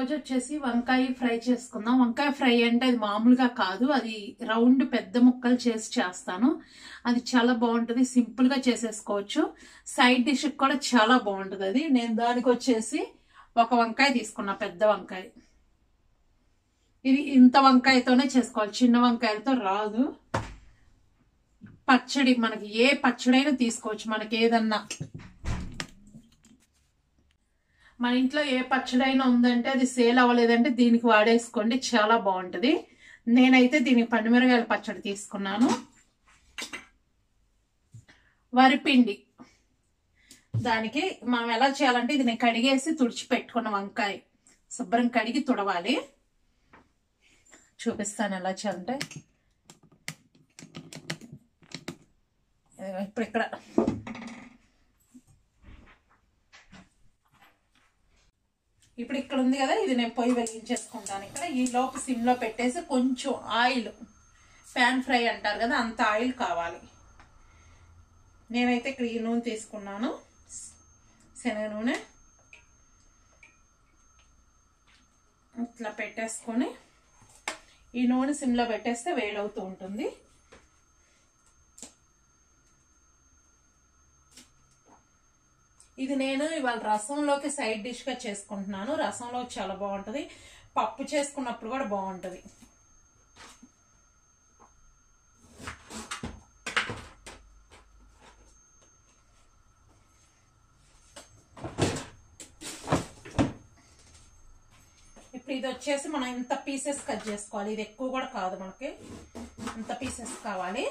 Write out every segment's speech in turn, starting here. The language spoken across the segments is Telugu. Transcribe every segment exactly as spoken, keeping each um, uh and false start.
రోజు వచ్చేసి వంకాయ ఫ్రై చేసుకుందాం. వంకాయ ఫ్రై అంటే అది మామూలుగా కాదు, అది రౌండ్ పెద్ద ముక్కలు చేసి చేస్తాను. అది చాలా బాగుంటుంది, సింపుల్ గా చేసేసుకోవచ్చు. సైడ్ డిష్ కూడా చాలా బాగుంటుంది అది. నేను దానికి వచ్చేసి ఒక వంకాయ తీసుకున్నా, పెద్ద వంకాయ. ఇది ఇంత వంకాయతోనే చేసుకోవాలి, చిన్న వంకాయలతో రాదు. పచ్చడి మనకి ఏ పచ్చడైనా తీసుకోవచ్చు, మనకి ఏదన్నా మన ఇంట్లో ఏ పచ్చడైనా ఉందంటే అది సేల్ అవ్వలేదంటే దీనికి వాడేసుకోండి, చాలా బాగుంటుంది. నేనైతే దీనికి పండుమిరగాయల పచ్చడి తీసుకున్నాను. వరిపిండి, దానికి మనం ఎలా చేయాలంటే ఇది నేను కడిగేసి తుడిచి పెట్టుకున్న వంకాయ శుభ్రం కడిగి తుడవాలి. చూపిస్తాను ఎలా చేయాలంటే. ఇప్పుడు ఇక్కడ ఇప్పుడు ఇక్కడ ఉంది కదా, ఇది నేను పొయ్యి వెలిగించేసుకుంటాను. ఇక్కడ ఈ లోపు సిమ్లో పెట్టేసి కొంచెం ఆయిల్, ప్యాన్ ఫ్రై అంటారు కదా, అంత ఆయిల్ కావాలి. నేనైతే ఇక్కడ ఈ నూనె తీసుకున్నాను, శనగ నూనె. ఇట్లా పెట్టేసుకొని ఈ నూనె సిమ్లో పెట్టేస్తే వేడవుతూ ఉంటుంది. ఇది నేను ఇవాళ రసంలోకి సైడ్ డిష్ గా చేసుకుంటున్నాను. రసంలో చాలా బాగుంటుంది, పప్పు చేసుకున్నప్పుడు కూడా బాగుంటుంది. ఇప్పుడు ఇది వచ్చేసి మనం ఇంత పీసెస్ కట్ చేసుకోవాలి. ఇది ఎక్కువ కూడా కాదు, మనకి ఇంత పీసెస్ కావాలి.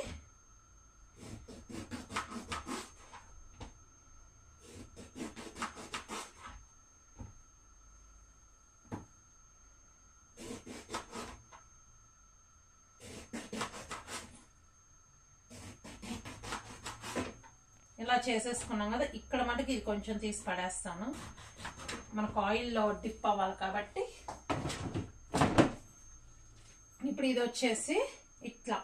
ఇలా చేసేసుకున్నాం కదా, ఇక్కడ మటుకు ఇది కొంచెం తీసి పడేస్తాను, మనకు ఆయిల్లో డిప్ అవ్వాలి కాబట్టి. ఇప్పుడు ఇది వచ్చేసి ఇట్లా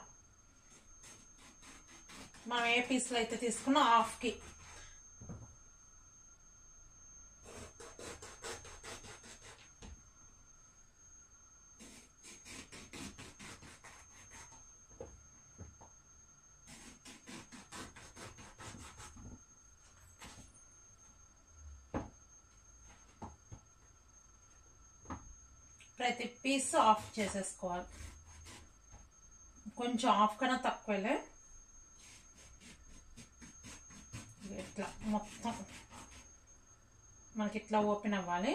మనం ఏ పీస్లో అయితే తీసుకున్నా హాఫ్కి ప్రతి పీస్ ఆఫ్ చేసేసుకోవాలి. కొంచెం ఆఫ్ కన్నా తక్కువలే. ఇట్లా మొత్తం మనకి ఇట్లా ఓపెన్ అవ్వాలి.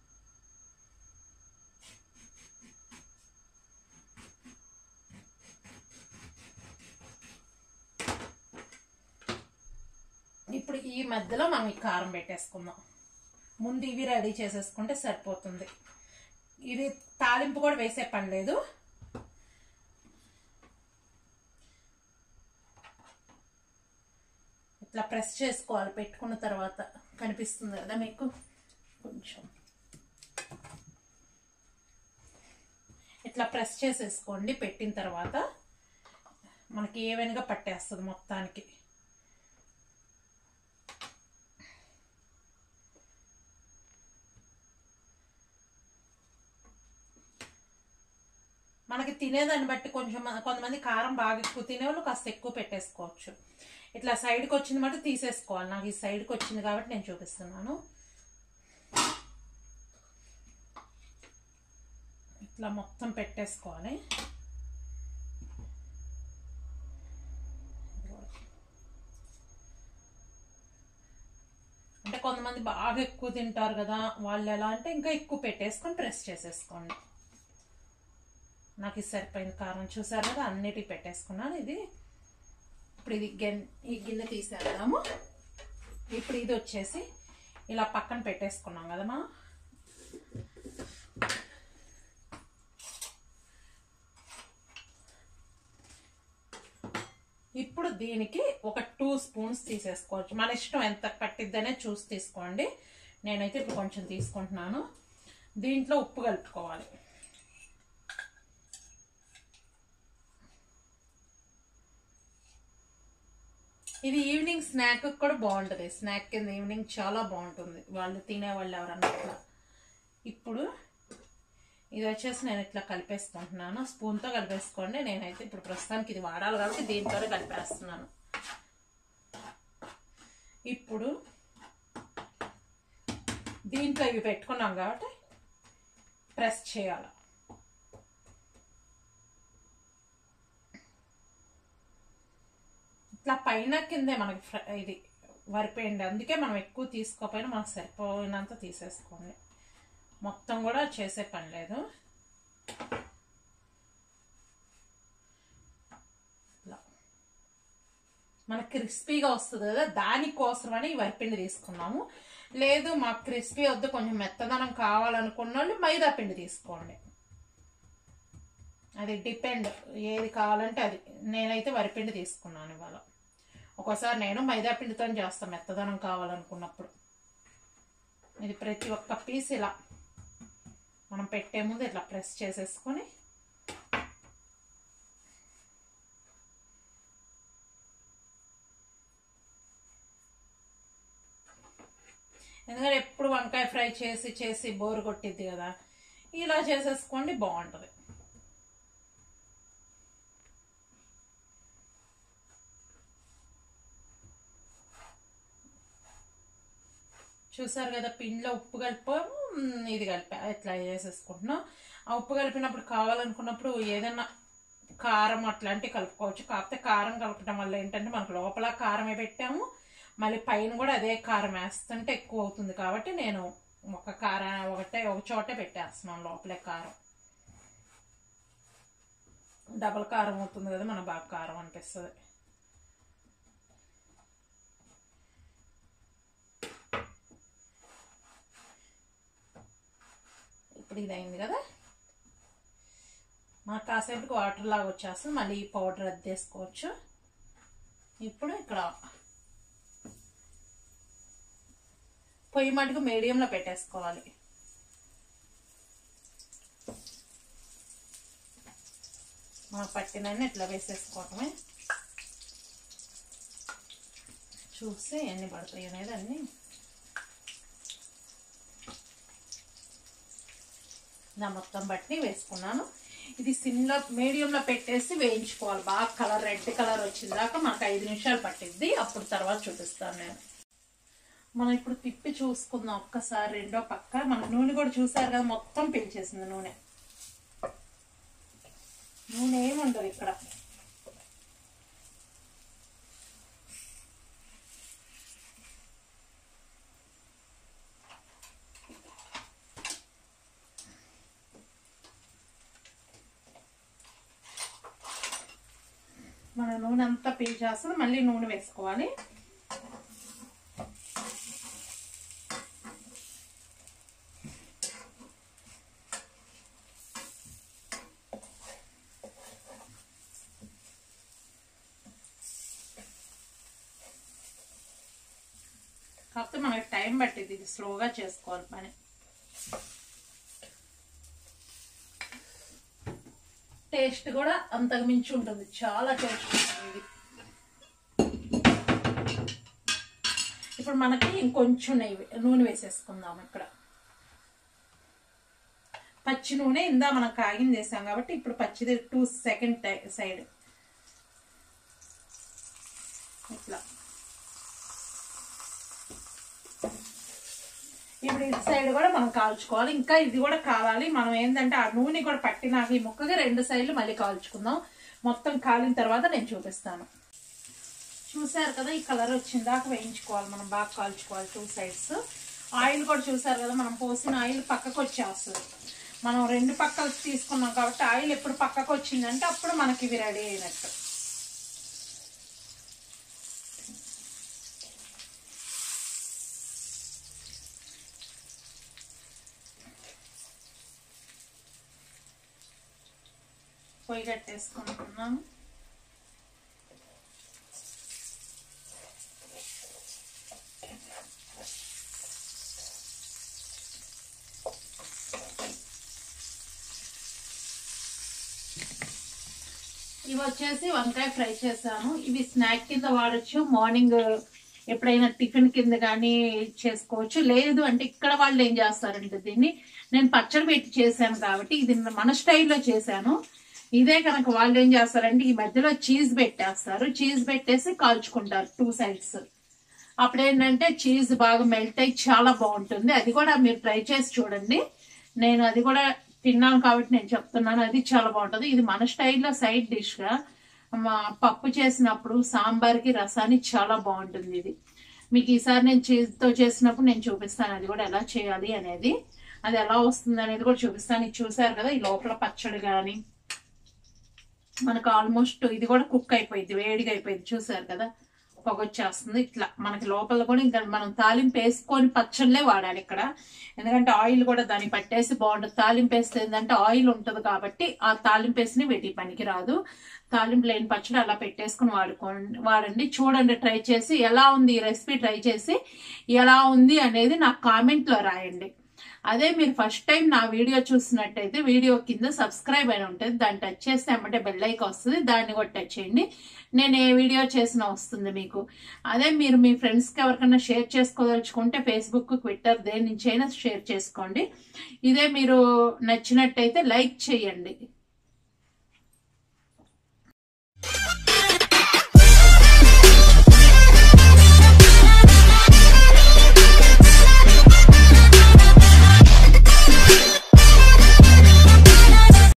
ఇప్పుడు ఈ మధ్యలో మనం ఈ కారం పెట్టేసుకుందాం. ముందు ఇవి రెడీ చేసేసుకుంటే సరిపోతుంది. ఇది తాలింపు కూడా వేసే పని లేదు. ఇట్లా ప్రెస్ చేసుకోవాలి పెట్టుకున్న తర్వాత. కనిపిస్తుంది కదా మీకు, కొంచెం ఇట్లా ప్రెస్ చేసేసుకోండి. పెట్టిన తర్వాత మనకి ఏవైనా పట్టేస్తుంది మొత్తానికి. మనకి తినేదాన్ని బట్టి కొంచెం, కొంతమంది కారం బాగా ఎక్కువ తినేవాళ్ళు కాస్త ఎక్కువ పెట్టేసుకోవచ్చు. ఇట్లా సైడ్కి వచ్చింది మటు తీసేసుకోవాలి. నాకు ఈ సైడ్కి వచ్చింది కాబట్టి నేను చూపిస్తున్నాను. ఇట్లా మొత్తం పెట్టేసుకోవాలి. అంటే కొంతమంది బాగా ఎక్కువ తింటారు కదా, వాళ్ళు ఎలా అంటే ఇంకా ఎక్కువ పెట్టేసుకొని ప్రెస్ చేసేసుకోండి. నాకు ఇది సరిపోయింది కారం. చూసారు కదా, అన్నిటికి పెట్టేసుకున్నాను. ఇది ఇప్పుడు ఇది గిన్నె ఈ గిన్నె తీసేద్దాము. ఇప్పుడు ఇది వచ్చేసి ఇలా పక్కన పెట్టేసుకున్నాం కదా మనం. ఇప్పుడు దీనికి ఒక టూ స్పూన్స్ తీసేసుకోవచ్చు. మన ఇష్టం ఎంత పట్టిద్దనే చూసి తీసుకోండి. నేనైతే ఇప్పుడు కొంచెం తీసుకుంటున్నాను. దీంట్లో ఉప్పు కలుపుకోవాలి. ఇది ఈవినింగ్ స్నాక్ కూడా బాగుంటుంది. స్నాక్ కింద ఈవినింగ్ చాలా బాగుంటుంది, వాళ్ళు తినేవాళ్ళు ఎవరన్నా. ఇప్పుడు ఇది వచ్చేసి నేను ఇట్లా కలిపేసుకుంటున్నాను, స్పూన్తో కలిపేసుకోండి. నేనైతే ఇప్పుడు ప్రస్తుతానికి ఇది వాడాలి కాబట్టి దీంతోనే కలిపేస్తున్నాను. ఇప్పుడు దీంట్లో ఇవి పెట్టుకున్నాం కాబట్టి ప్రెస్ చేయాలి. ఇట్లా పైన కిందే మనకి ఇది వరిపోయింది, అందుకే మనం ఎక్కువ తీసుకోకపోయినా మనకు సరిపోయినంత తీసేసుకోండి. మొత్తం కూడా చేసే పని లేదు. మనకు క్రిస్పీగా వస్తుంది కదా, దానికోసమని ఈ వరిపిండి తీసుకున్నాము. లేదు మాకు క్రిస్పీ వద్దు, కొంచెం మెత్తదనం కావాలనుకున్న వాళ్ళు మైదా పిండి తీసుకోండి. అది డిపెండ్, ఏది కావాలంటే అది. నేనైతే వరిపిండి తీసుకున్నాను ఇవాళ. ఒక్కోసారి నేను మైదా పిండితో చేస్తాను మెత్తదనం కావాలనుకున్నప్పుడు. ఇది ప్రతి ఒక్క పీస్ ఇలా మనం పెట్టే ముందు ఇట్లా ప్రెస్ చేసేసుకొని ఎందుకంటే ఎప్పుడు వంకాయ ఫ్రై చేసి చేసి బోరు కొట్టిద్ది కదా, ఇలా చేసేసుకోండి బాగుంటుంది. చూసారు కదా, పిండిలో ఉప్పు కలిపాము, ఇది కలిపా ఇట్లా చేసేసుకుంటున్నాం. ఆ ఉప్పు కలిపినప్పుడు కావాలనుకున్నప్పుడు ఏదైనా కారం అట్లాంటివి కలుపుకోవచ్చు. కాకపోతే కారం కలపడం వల్ల ఏంటంటే మనకు లోపల కారమే పెట్టాము, మళ్ళీ పైన కూడా అదే కారం వేస్తుంటే ఎక్కువ అవుతుంది కాబట్టి నేను ఒక కారం ఒకటే ఒక చోటే పెట్టేస్తున్నాను లోపలే కారం. డబల్ కారం అవుతుంది కదా, మనకు బాగా కారం అనిపిస్తుంది. ఇప్పుడు ఇది అయింది కదా, మనకు కాసేపటికి వాటర్ లాగా వచ్చేస్తుంది, మళ్ళీ ఈ పౌడర్ అద్దేసుకోవచ్చు. ఇప్పుడు ఇక్కడ పొయ్యి మటుకు మీడియంలో పెట్టేసుకోవాలి. మనం పట్టినన్ని ఇట్లా వేసేసుకోవటమే, చూస్తే ఎన్ని పడతాయి అనేది అన్ని. నా మొత్తం బట్టి వేసుకున్నాను. ఇది సిమ్లో మీడియంలో పెట్టేసి వేయించుకోవాలి బాగా, కలర్ రెడ్ కలర్ వచ్చిందాక మనకు ఐదు నిమిషాలు పట్టిద్ది. అప్పుడు తర్వాత చూపిస్తాను నేను. మనం ఇప్పుడు తిప్పి చూసుకుందాం ఒక్కసారి రెండో పక్క. మన నూనె కూడా చూసారు కదా, మొత్తం పీల్చేసింది నూనె. నూనె ఏముండదు ఇక్కడ. మన నూనె అంతా పీల్చేస్తుంది, మళ్ళీ నూనె వేసుకోవాలి. కాకపోతే మనకి టైం పట్టింది, ఇది స్లోగా చేసుకోవాలి పని. టేస్ట్ కూడా అంతకు మించి ఉంటుంది, చాలా టేస్ట్ ఉంటుంది. ఇప్పుడు మనకి ఇంకొంచెం నెయ్యి నూనె వేసేసుకుందాం. ఇక్కడ పచ్చి నూనె ఇందా మనం కాగింది వేసాం కాబట్టి ఇప్పుడు పచ్చిది టూ సెకండ్ సైడ్ ఇట్లా. ఇప్పుడు ఇటు సైడ్ కూడా మనం కాల్చుకోవాలి, ఇంకా ఇది కూడా కావాలి. మనం ఏంటంటే ఆ నూనె కూడా పట్టినాక ఈ ముక్కగా రెండు సైడ్లు మళ్ళీ కాల్చుకుందాం. మొత్తం కాలిన తర్వాత నేను చూపిస్తాను. చూసారు కదా, ఈ కలర్ వచ్చిందాక వేయించుకోవాలి మనం, బాగా కాల్చుకోవాలి టూ సైడ్స్. ఆయిల్ కూడా చూసారు కదా, మనం పోసిన ఆయిల్ పక్కకు వచ్చేస్తుంది. మనం రెండు పక్కలు తీసుకున్నాం కాబట్టి ఆయిల్ ఎప్పుడు పక్కకు వచ్చిందంటే అప్పుడు మనకి ఇవి రెడీ అయినట్టు. పొయ్యి కట్టేసుకుంటున్నాము. ఇవి వచ్చేసి వంకాయ ఫ్రై చేశాను. ఇవి స్నాక్ కింద వాడచ్చు. మార్నింగ్ ఎప్పుడైనా టిఫిన్ కింద కానీ చేసుకోవచ్చు. లేదు అంటే ఇక్కడ వాళ్ళు ఏం చేస్తారంటే దీన్ని నేను పచ్చడి పెట్టి చేశాను కాబట్టి ఇది మన స్టైల్లో చేశాను. ఇదే కనుక వాళ్ళు ఏం చేస్తారంటే ఈ మధ్యలో చీజ్ పెట్టేస్తారు. చీజ్ పెట్టేసి కాల్చుకుంటారు టూ సైడ్స్. అప్పుడు ఏంటంటే చీజ్ బాగా మెల్ట్ అయ్యి చాలా బాగుంటుంది. అది కూడా మీరు ట్రై చేసి చూడండి. నేను అది కూడా తిన్నాను కాబట్టి నేను చెప్తున్నాను, అది చాలా బాగుంటుంది. ఇది మన స్టైల్లో సైడ్ డిష్ గా పప్పు చేసినప్పుడు సాంబార్కి రసానికి చాలా బాగుంటుంది. ఇది మీకు ఈసారి నేను చీజ్తో చేసినప్పుడు నేను చూపిస్తాను అది కూడా ఎలా చేయాలి అనేది, అది ఎలా వస్తుంది అనేది కూడా చూపిస్తాను. ఇది చూసారు కదా, ఈ లోపల పచ్చడి కానీ మనకు ఆల్మోస్ట్ ఇది కూడా కుక్ అయిపోయింది, వేడిగా అయిపోయింది. చూసారు కదా పొగొచ్చేస్తుంది. ఇట్లా మనకి లోపల కూడా ఇంకా మనం తాలింపు వేసుకొని పచ్చళ్ళే వాడాలి ఇక్కడ, ఎందుకంటే ఆయిల్ కూడా దాన్ని పట్టేసి బాగుంటుంది. తాలింపు వేస్తే ఏంటంటే ఆయిల్ ఉంటుంది కాబట్టి ఆ తాలింపు వేసి వీటి పనికి రాదు. తాలింపు లేని పచ్చడి అలా పెట్టేసుకుని వాడుకోండి వాడండి. చూడండి, ట్రై చేసి ఎలా ఉంది ఈ రెసిపీ ట్రై చేసి ఎలా ఉంది అనేది నాకు కామెంట్ లో రాయండి. అదే మీరు ఫస్ట్ టైం నా వీడియో చూసినట్టయితే వీడియో కింద సబ్స్క్రైబ్ అని ఉంటుంది, దాన్ని టచ్ చేస్తే ఏమంటే బెల్ ఐకాన్ వస్తుంది, దాన్ని కూడా టచ్ చేయండి. నేను ఏ వీడియో చేసినా వస్తుంది మీకు. అదే మీరు మీ ఫ్రెండ్స్కి ఎవరికైనా షేర్ చేసుకోదలుచుకుంటే ఫేస్బుక్, ట్విట్టర్ దేని నుంచి అయినా షేర్ చేసుకోండి. ఇదే మీరు నచ్చినట్టయితే లైక్ చేయండి.